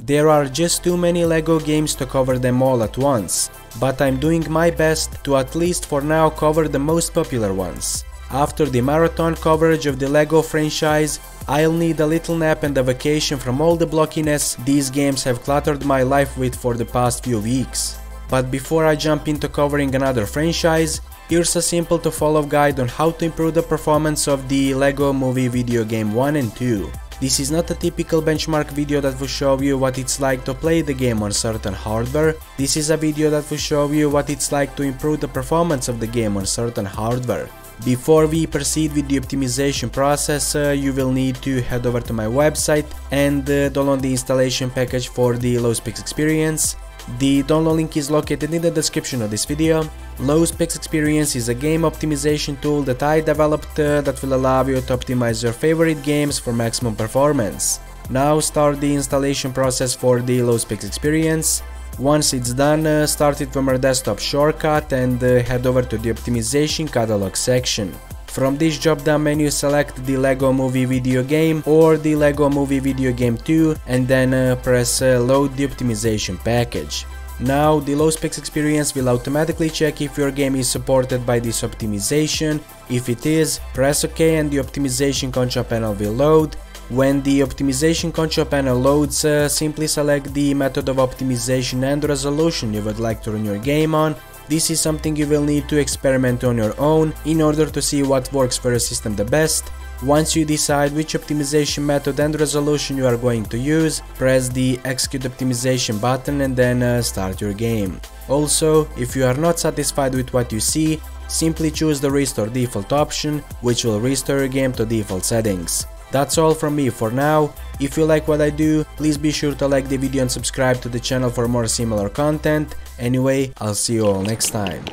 There are just too many LEGO games to cover them all at once, but I'm doing my best to at least for now cover the most popular ones. After the marathon coverage of the LEGO franchise, I'll need a little nap and a vacation from all the blockiness these games have cluttered my life with for the past few weeks. But before I jump into covering another franchise, here's a simple to follow guide on how to improve the performance of the LEGO Movie video game 1 and 2. This is not a typical benchmark video that will show you what it's like to play the game on certain hardware. This is a video that will show you what it's like to improve the performance of the game on certain hardware. Before we proceed with the optimization process, you will need to head over to my website and download the installation package for the LowSpecs Experience. The download link is located in the description of this video. LowSpecs Experience is a game optimization tool that I developed that will allow you to optimize your favorite games for maximum performance. Now start the installation process for the LowSpecs Experience. Once it's done, start it from our desktop shortcut and head over to the optimization catalog section. From this drop down menu, select the LEGO Movie video game or the LEGO Movie video game 2 and then press load the optimization package. Now the LowSpecs Experience will automatically check if your game is supported by this optimization. If it is, press OK and the optimization control panel will load. When the optimization control panel loads, simply select the method of optimization and resolution you would like to run your game on. This is something you will need to experiment on your own in order to see what works for your system the best. Once you decide which optimization method and resolution you are going to use, press the execute optimization button and then start your game. Also, if you are not satisfied with what you see, simply choose the restore default option, which will restore your game to default settings. That's all from me for now. If you like what I do, please be sure to like the video and subscribe to the channel for more similar content. Anyway, I'll see you all next time.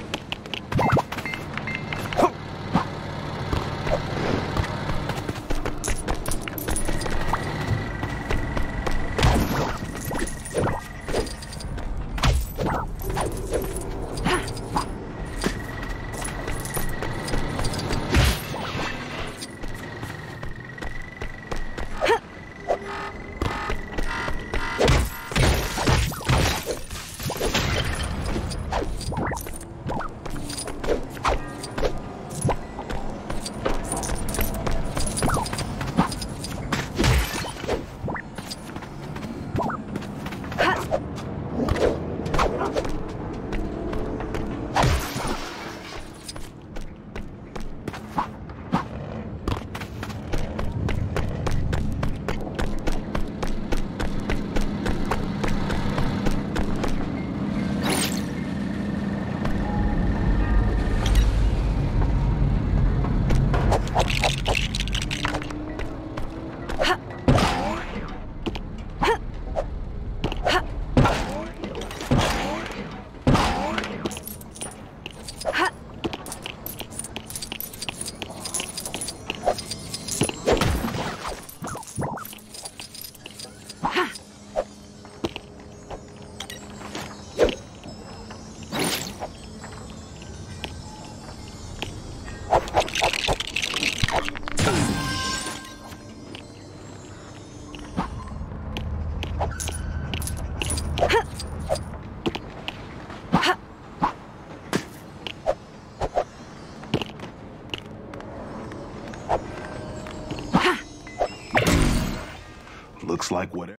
Looks like whatever.